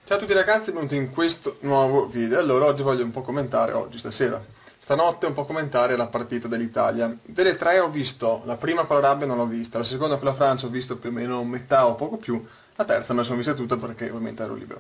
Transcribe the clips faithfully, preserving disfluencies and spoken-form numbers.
Ciao a tutti ragazzi, benvenuti in questo nuovo video. Allora, oggi voglio un po' commentare, oggi, stasera, stanotte un po' commentare la partita dell'Italia. Delle tre ho visto, la prima con l'Arabia non l'ho vista, la seconda con la Francia ho visto più o meno metà o poco più, la terza me la sono vista tutta perché ovviamente ero libero.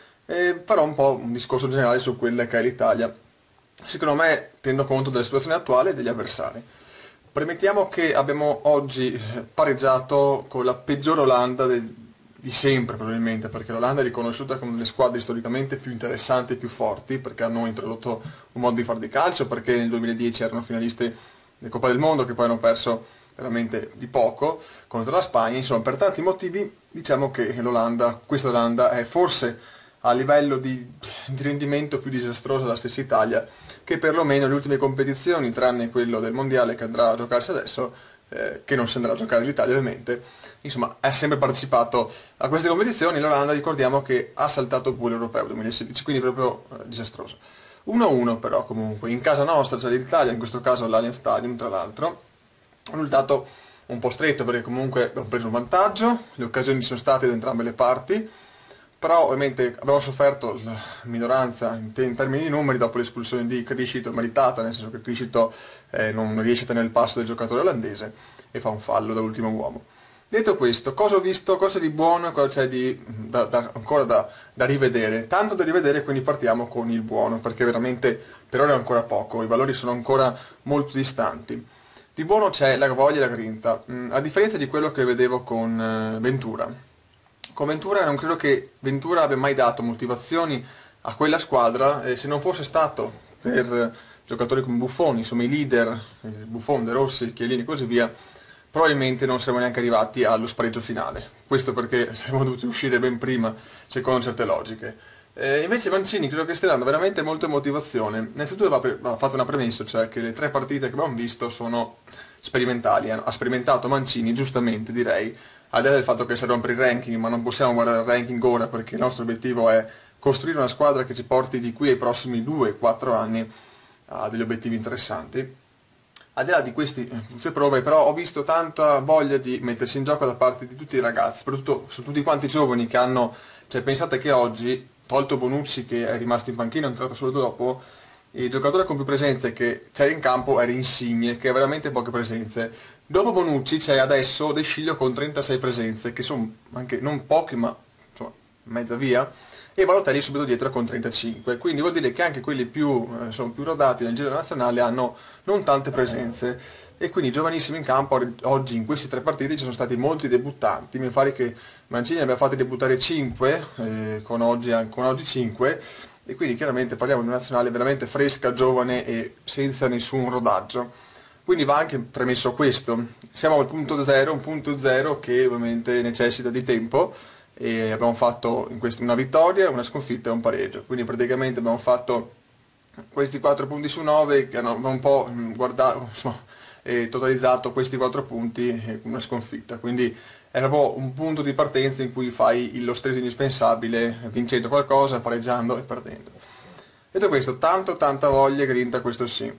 E farò un po' un discorso generale su quella che è l'Italia. Secondo me, tenendo conto della situazione attuale e degli avversari. Premettiamo che abbiamo oggi pareggiato con la peggiore Olanda del di sempre probabilmente, perché l'Olanda è riconosciuta come una delle squadre storicamente più interessanti e più forti, perché hanno introdotto un modo di fare di calcio, perché nel duemiladieci erano finalisti del Coppa del Mondo, che poi hanno perso veramente di poco contro la Spagna. Insomma, per tanti motivi diciamo che l'Olanda, questa Olanda è forse a livello di, di rendimento più disastroso della stessa Italia, che perlomeno le ultime competizioni, tranne quello del Mondiale che andrà a giocarsi adesso, eh, che non si andrà a giocare l'Italia ovviamente, insomma ha sempre partecipato a queste competizioni. L'Olanda ricordiamo che ha saltato pure l'Europeo duemilasedici, quindi proprio eh, disastroso. uno a uno però comunque, in casa nostra, cioè l'Italia, in questo caso all'Allianz Stadium tra l'altro, un risultato un po' stretto perché comunque abbiamo preso un vantaggio, le occasioni ci sono state da entrambe le parti, però ovviamente abbiamo sofferto la minoranza in, te in termini di numeri dopo l'espulsione di Criscito, meritata, nel senso che Criscito eh, non riesce a tenere il passo del giocatore olandese e fa un fallo da ultimo uomo. Detto questo, cosa ho visto, cosa di buono e cosa c'è di, da, da, ancora da, da rivedere? Tanto da rivedere, quindi partiamo con il buono, perché veramente per ora è ancora poco, i valori sono ancora molto distanti. Di buono c'è la voglia e la grinta, mm, a differenza di quello che vedevo con eh, Ventura. Con Ventura non credo che Ventura abbia mai dato motivazioni a quella squadra, e se non fosse stato per giocatori come Buffon, insomma i leader, Buffon, De Rossi, Chiellini e così via, probabilmente non saremmo neanche arrivati allo spareggio finale. Questo perché saremmo dovuti uscire ben prima, secondo certe logiche. Eh, invece Mancini credo che stia dando veramente molta motivazione. Innanzitutto va, va fatto una premessa, cioè che le tre partite che abbiamo visto sono sperimentali. Ha sperimentato Mancini, giustamente direi, al di là del fatto che si rompe il ranking, ma non possiamo guardare il ranking ora perché il nostro obiettivo è costruire una squadra che ci porti di qui ai prossimi due quattro anni a degli obiettivi interessanti. Al di là di queste sue prove, però, ho visto tanta voglia di mettersi in gioco da parte di tutti i ragazzi, soprattutto su tutti quanti i giovani che hanno, cioè pensate che oggi, tolto Bonucci che è rimasto in panchina, è entrato solo dopo, il giocatore con più presenze che c'era in campo era Insigne, che ha veramente poche presenze. Dopo Bonucci c'è adesso De Sciglio con trentasei presenze, che sono anche non poche, ma insomma mezza via, e Balotelli subito dietro con trentacinque, quindi vuol dire che anche quelli più, eh, sono più rodati nel giro nazionale hanno non tante presenze, e quindi giovanissimi in campo. Oggi in queste tre partite ci sono stati molti debuttanti, mi pare che Mancini abbia fatto debuttare cinque, eh, con oggi, con oggi cinque, e quindi chiaramente parliamo di una nazionale veramente fresca, giovane e senza nessun rodaggio. Quindi va anche premesso questo, siamo al punto zero, un punto zero che ovviamente necessita di tempo, e abbiamo fatto in questo una vittoria, una sconfitta e un pareggio, quindi praticamente abbiamo fatto questi quattro punti su nove che hanno un po' guardato, insomma, e totalizzato questi quattro punti e una sconfitta, quindi è proprio un punto di partenza in cui fai lo stress indispensabile, vincendo qualcosa, pareggiando e perdendo. Detto questo, tanto tanta voglia e grinta, questo sì.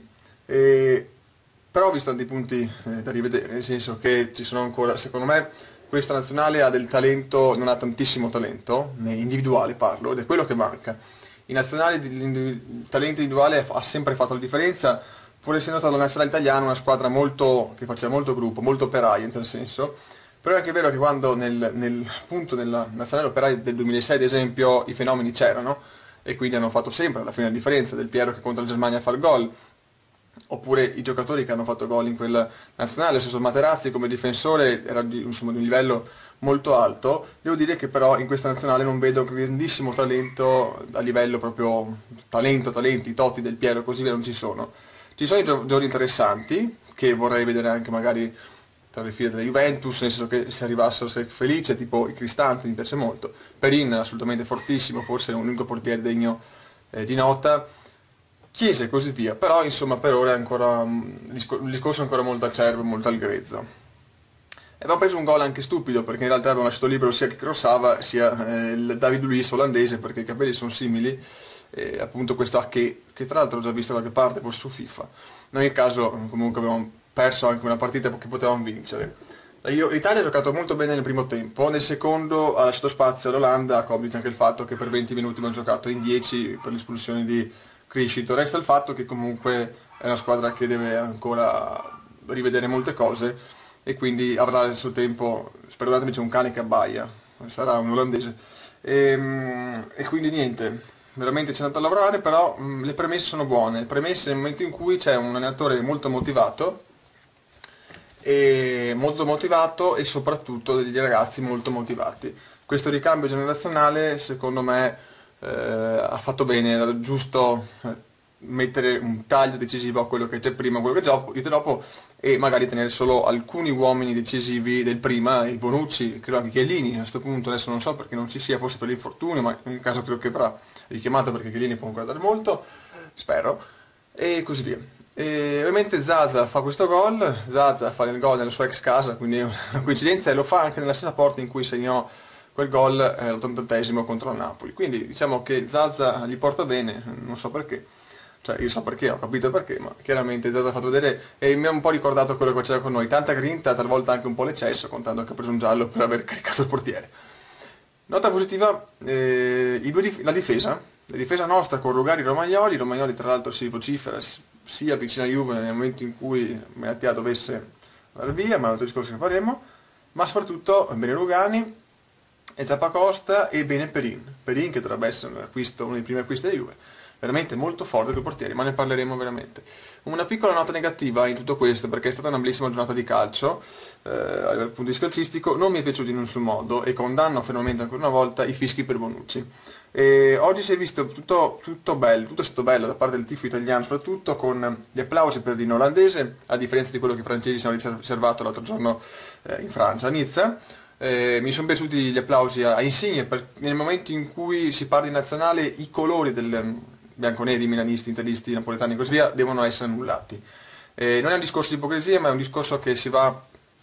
E però ho visto tanti punti eh, da rivedere, nel senso che ci sono ancora, secondo me, questa nazionale ha del talento, non ha tantissimo talento, individuale parlo, ed è quello che manca. I nazionali, il talento individuale ha sempre fatto la differenza, pur essendo stata la nazionale italiana una squadra molto, che faceva molto gruppo, molto operaio in tal senso, però è anche vero che quando nel, nel punto nella nazionale operaia del duemilasei ad esempio i fenomeni c'erano, e quindi hanno fatto sempre alla fine la differenza, Del Piero che contro la Germania fa il gol, oppure i giocatori che hanno fatto gol in quella nazionale, lo stesso Materazzi come difensore era di, insomma, di un livello molto alto. Devo dire che però in questa nazionale non vedo un grandissimo talento a livello proprio talento, talenti, Totti, Del Piero e così via, non ci sono. Ci sono i gio giocatori interessanti che vorrei vedere anche magari tra le file della Juventus, nel senso che se arrivassero sarei felice, tipo i Cristante mi piace molto, Perin assolutamente fortissimo, forse è un unico portiere degno eh, di nota, Chiesa e così via, però insomma per ora è ancora, il discorso è ancora molto acerbo, molto al grezzo. E abbiamo preso un gol anche stupido, perché in realtà abbiamo lasciato libero sia che crossava sia eh, il David Luiz olandese, perché i capelli sono simili, e appunto questo Ake, che tra l'altro ho già visto da qualche parte, forse su FIFA. In ogni caso comunque abbiamo perso anche una partita che potevamo vincere. Io- L'Italia ha giocato molto bene nel primo tempo, nel secondo ha lasciato spazio all'Olanda, a Coblitz anche il fatto che per venti minuti abbiamo giocato in dieci per l'espulsione di Criscito. Resta il fatto che comunque è una squadra che deve ancora rivedere molte cose e quindi avrà il suo tempo. Perdonatemi, c'è un cane che abbaia, sarà un olandese. E, e quindi niente, veramente c'è andato a lavorare, però mh, le premesse sono buone. Le premesse nel momento in cui c'è un allenatore molto motivato, e molto motivato e soprattutto degli ragazzi molto motivati. Questo ricambio generazionale secondo me eh, ha fatto bene, era giusto eh, mettere un taglio decisivo a quello che c'è prima, quello che c'è dopo e magari tenere solo alcuni uomini decisivi del prima, il Bonucci, credo anche Chiellini, a questo punto adesso non so perché non ci sia, forse per l'infortunio, ma in caso credo che verrà richiamato perché Chiellini può ancora dare molto, spero, e così via. E ovviamente Zaza fa questo gol, Zaza fa il gol nella sua ex casa, quindi è una coincidenza, e lo fa anche nella stessa porta in cui segnò quel gol eh, all'ottantattesimo contro il Napoli. Quindi diciamo che Zaza gli porta bene, non so perché, cioè io so perché, ho capito perché, ma chiaramente Zaza ha fatto vedere e mi ha un po' ricordato quello che faceva con noi, tanta grinta, talvolta anche un po' l'eccesso, contando che ha preso un giallo per aver caricato il portiere. Nota positiva, eh, i due dif- la difesa, la difesa nostra con Rugani e Romagnoli, Romagnoli tra l'altro si vocifera sia vicino a Juve nel momento in cui Benatia dovesse andare via, ma è un altro discorso che faremo, ma soprattutto bene Rugani e Zappacosta e bene Perin, Perin che dovrebbe essere un acquisto, uno dei primi acquisti della Juve, veramente molto forte con i portieri, ma ne parleremo veramente. Una piccola nota negativa in tutto questo, perché è stata una bellissima giornata di calcio, eh, dal punto di vista calcistico, non mi è piaciuto in nessun modo e condanno fermamente ancora una volta i fischi per Bonucci. E oggi si è visto tutto, tutto bello, tutto è stato bello da parte del tifo italiano, soprattutto con gli applausi per l'inno olandese, a differenza di quello che i francesi si hanno riservato l'altro giorno eh, in Francia, a Nizza. Eh, mi sono piaciuti gli applausi a, a Insigne, perché nel momento in cui si parla di nazionale i colori del bianconeri, milanisti, interisti, napoletani e così via devono essere annullati. Eh, non è un discorso di ipocrisia, ma è un discorso che si va,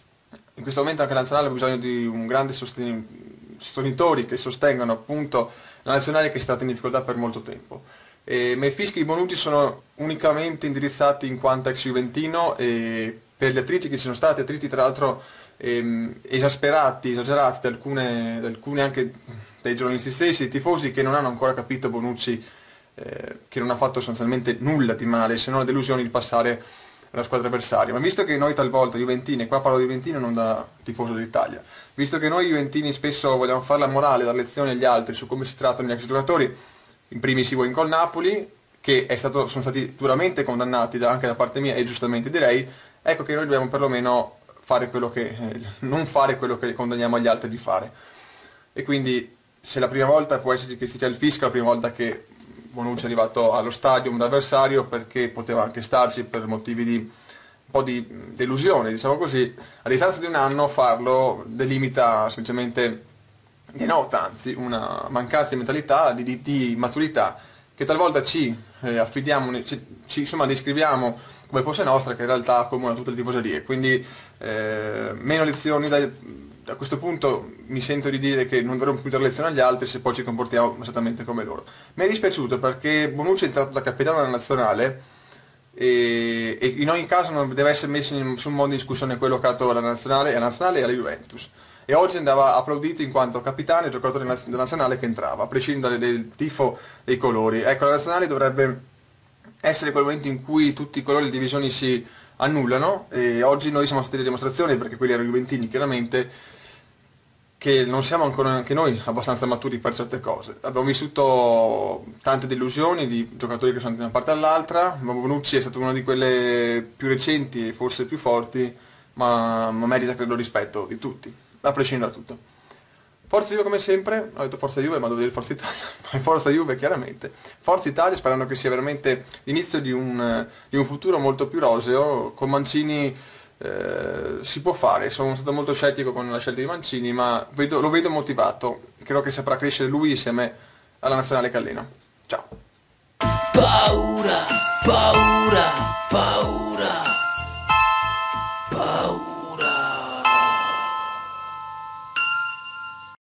in questo momento anche la nazionale ha bisogno di un grande sosten- sostenitori che sostengano appunto la nazionale che è stata in difficoltà per molto tempo. Eh, ma i fischi di Bonucci sono unicamente indirizzati in quanto ex juventino e per gli attriti che ci sono stati, attriti tra l'altro ehm, esasperati, esagerati da alcune, da alcuni anche dai giornalisti stessi, tifosi che non hanno ancora capito Bonucci, eh, che non ha fatto sostanzialmente nulla di male, se non la delusione di passare alla squadra avversaria. Ma visto che noi talvolta juventini, e qua parlo di juventino non da tifoso dell'Italia, visto che noi juventini spesso vogliamo fare la morale, dare lezioni agli altri su come si trattano gli ex giocatori, in primis Higuaín col Napoli, che è stato, sono stati duramente condannati da, anche da parte mia e giustamente direi, ecco che noi dobbiamo perlomeno fare quello che, eh, non fare quello che condanniamo agli altri di fare. E quindi se la prima volta può essere che si sia il fisco, la prima volta che Bonucci è arrivato allo stadio un avversario perché poteva anche starci per motivi di un po' di delusione, diciamo così, a distanza di un anno farlo delimita semplicemente, denota anzi una mancanza di mentalità, di, di, di maturità che talvolta ci eh, affidiamo, ci, ci insomma descriviamo come fosse nostra, che in realtà accomuna tutte le tifoserie, quindi eh, meno lezioni da, a questo punto mi sento di dire che non dovremmo più dare lezioni agli altri se poi ci comportiamo esattamente come loro. Mi è dispiaciuto perché Bonucci è entrato da capitano della nazionale e, e in ogni caso non deve essere messo in nessun modo in discussione quello che ha fatto alla nazionale, alla nazionale e alla Juventus. E oggi andava applaudito in quanto capitano e giocatore della nazionale che entrava, a prescindere dal tifo dei colori. Ecco, la nazionale dovrebbe essere quel momento in cui tutti i colori e le divisioni si annullano e oggi noi siamo stati le dimostrazioni, perché quelli erano juventini chiaramente, che non siamo ancora anche noi abbastanza maturi per certe cose. Abbiamo vissuto tante delusioni di giocatori che sono andati da una parte all'altra, ma Bonucci è stato una di quelle più recenti e forse più forti, ma, ma merita credo rispetto di tutti, a prescindere da tutto. Forza Juve come sempre, ho detto Forza Juve ma devo dire Forza Italia, Forza Juve chiaramente, Forza Italia sperando che sia veramente l'inizio di un, di un futuro molto più roseo, con Mancini eh, si può fare, sono stato molto scettico con la scelta di Mancini ma vedo, lo vedo motivato, credo che saprà crescere lui insieme alla nazionale che allena. Ciao! Paura, paura.